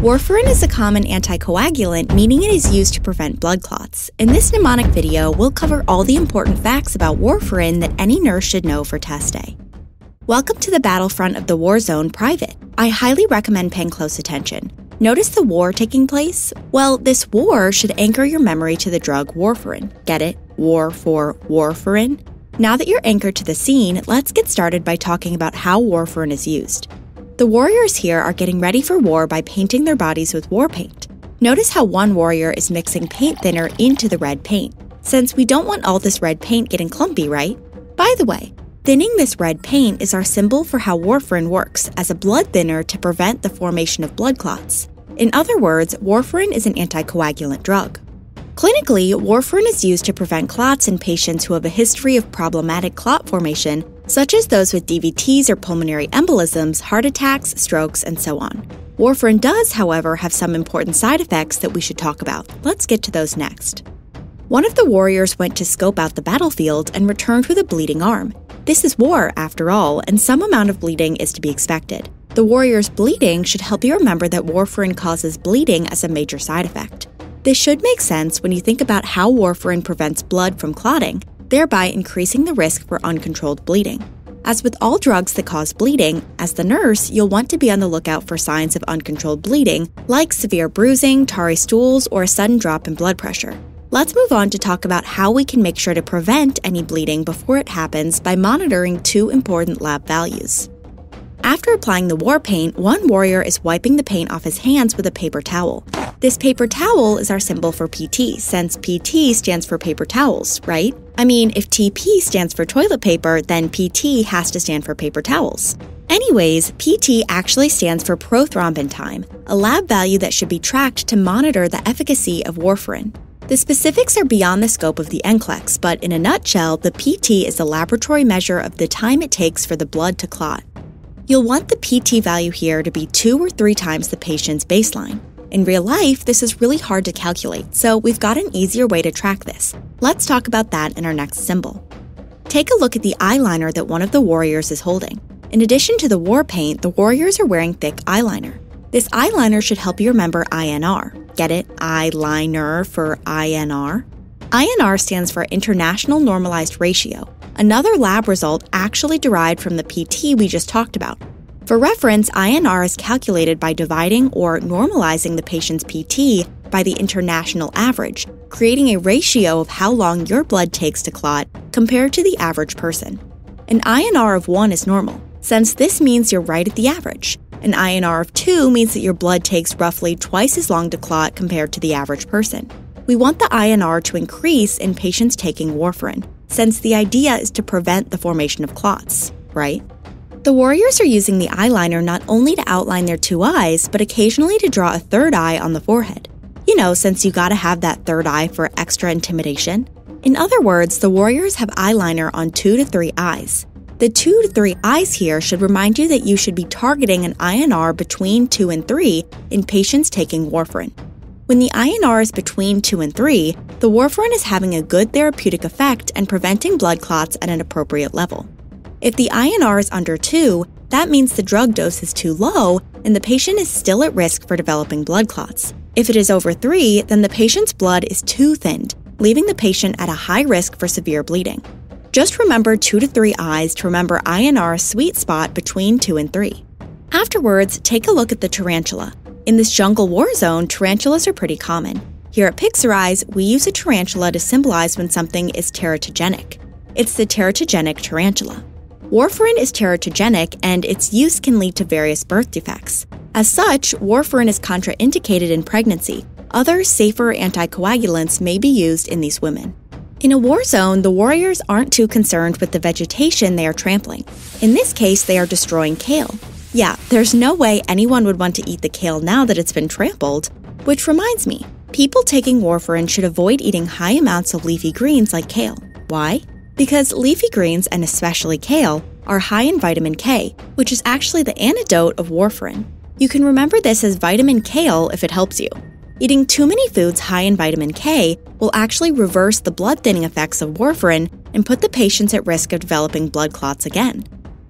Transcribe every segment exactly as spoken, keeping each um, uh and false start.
Warfarin is a common anticoagulant, meaning it is used to prevent blood clots. In this mnemonic video, we'll cover all the important facts about warfarin that any nurse should know for test day. Welcome to the battlefront of the war zone private. I highly recommend paying close attention. Notice the war taking place? Well, this war should anchor your memory to the drug warfarin. Get it? War for warfarin? Now that you're anchored to the scene, let's get started by talking about how warfarin is used. The warriors here are getting ready for war by painting their bodies with war paint. Notice how one warrior is mixing paint thinner into the red paint, since we don't want all this red paint getting clumpy, right? By the way, thinning this red paint is our symbol for how warfarin works as a blood thinner to prevent the formation of blood clots. In other words, warfarin is an anticoagulant drug. Clinically, warfarin is used to prevent clots in patients who have a history of problematic clot formation, such as those with D V Ts or pulmonary embolisms, heart attacks, strokes, and so on. Warfarin does, however, have some important side effects that we should talk about. Let's get to those next. One of the warriors went to scope out the battlefield and returned with a bleeding arm. This is war, after all, and some amount of bleeding is to be expected. The warrior's bleeding should help you remember that warfarin causes bleeding as a major side effect. This should make sense when you think about how warfarin prevents blood from clotting, thereby increasing the risk for uncontrolled bleeding. As with all drugs that cause bleeding, as the nurse, you'll want to be on the lookout for signs of uncontrolled bleeding, like severe bruising, tarry stools, or a sudden drop in blood pressure. Let's move on to talk about how we can make sure to prevent any bleeding before it happens by monitoring two important lab values. After applying the war paint, one warrior is wiping the paint off his hands with a paper towel. This paper towel is our symbol for P T, since P T stands for paper towels, right? I mean, if T P stands for toilet paper, then P T has to stand for paper towels. Anyways, P T actually stands for prothrombin time, a lab value that should be tracked to monitor the efficacy of warfarin. The specifics are beyond the scope of the N C L E X, but in a nutshell, the P T is a laboratory measure of the time it takes for the blood to clot. You'll want the P T value here to be two or three times the patient's baseline. In real life, this is really hard to calculate, so we've got an easier way to track this. Let's talk about that in our next symbol. Take a look at the eyeliner that one of the warriors is holding. In addition to the war paint, the warriors are wearing thick eyeliner. This eyeliner should help you remember I N R. Get it? Eyeliner for I N R? I N R stands for International Normalized Ratio, another lab result actually derived from the P T we just talked about. For reference, I N R is calculated by dividing or normalizing the patient's P T by the international average, creating a ratio of how long your blood takes to clot compared to the average person. An I N R of one is normal, since this means you're right at the average. An I N R of two means that your blood takes roughly twice as long to clot compared to the average person. We want the I N R to increase in patients taking warfarin, since the idea is to prevent the formation of clots, right? The warriors are using the eyeliner not only to outline their two eyes, but occasionally to draw a third eye on the forehead. You know, since you gotta have that third eye for extra intimidation. In other words, the warriors have eyeliner on two to three eyes. The two to three eyes here should remind you that you should be targeting an I N R between two and three in patients taking warfarin. When the I N R is between two and three, the warfarin is having a good therapeutic effect and preventing blood clots at an appropriate level. If the I N R is under two, that means the drug dose is too low and the patient is still at risk for developing blood clots. If it is over three, then the patient's blood is too thinned, leaving the patient at a high risk for severe bleeding. Just remember two to three eyes to remember I N R sweet spot between two and three. Afterwards, take a look at the tarantula. In this jungle war zone, tarantulas are pretty common. Here at Pixorize, we use a tarantula to symbolize when something is teratogenic. It's the teratogenic tarantula. Warfarin is teratogenic, and its use can lead to various birth defects. As such, warfarin is contraindicated in pregnancy. Other, safer anticoagulants may be used in these women. In a war zone, the warriors aren't too concerned with the vegetation they are trampling. In this case, they are destroying kale. Yeah, there's no way anyone would want to eat the kale now that it's been trampled. Which reminds me, people taking warfarin should avoid eating high amounts of leafy greens like kale. Why? Because leafy greens, and especially kale, are high in vitamin K, which is actually the antidote of warfarin. You can remember this as vitamin kale if it helps you. Eating too many foods high in vitamin K will actually reverse the blood thinning effects of warfarin and put the patients at risk of developing blood clots again.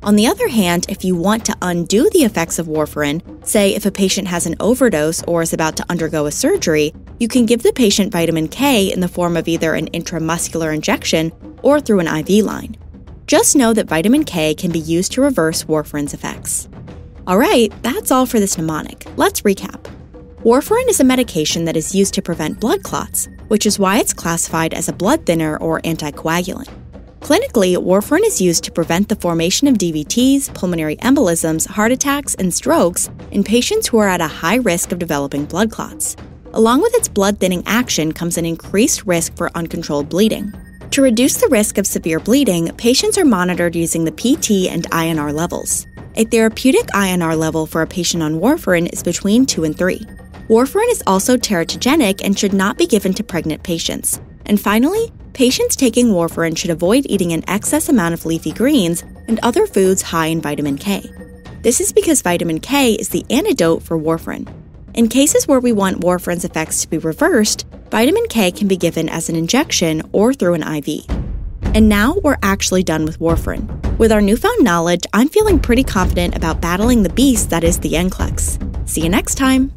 On the other hand, if you want to undo the effects of warfarin, say if a patient has an overdose or is about to undergo a surgery, you can give the patient vitamin K in the form of either an intramuscular injection or through an I V line. Just know that vitamin K can be used to reverse warfarin's effects. Alright, that's all for this mnemonic. Let's recap. Warfarin is a medication that is used to prevent blood clots, which is why it's classified as a blood thinner or anticoagulant. Clinically, warfarin is used to prevent the formation of D V Ts, pulmonary embolisms, heart attacks, and strokes in patients who are at a high risk of developing blood clots. Along with its blood-thinning action comes an increased risk for uncontrolled bleeding. To reduce the risk of severe bleeding, patients are monitored using the P T and I N R levels. A therapeutic I N R level for a patient on warfarin is between two and three. Warfarin is also teratogenic and should not be given to pregnant patients. And finally, patients taking warfarin should avoid eating an excess amount of leafy greens and other foods high in vitamin K. This is because vitamin K is the antidote for warfarin. In cases where we want warfarin's effects to be reversed, vitamin K can be given as an injection or through an I V. And now we're actually done with warfarin. With our newfound knowledge, I'm feeling pretty confident about battling the beast that is the N C L E X. See you next time!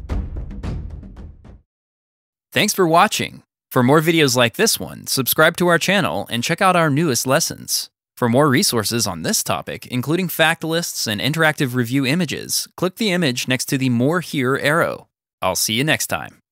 Thanks for watching. For more videos like this one, subscribe to our channel and check out our newest lessons. For more resources on this topic, including fact lists and interactive review images, click the image next to the More Here arrow. I'll see you next time.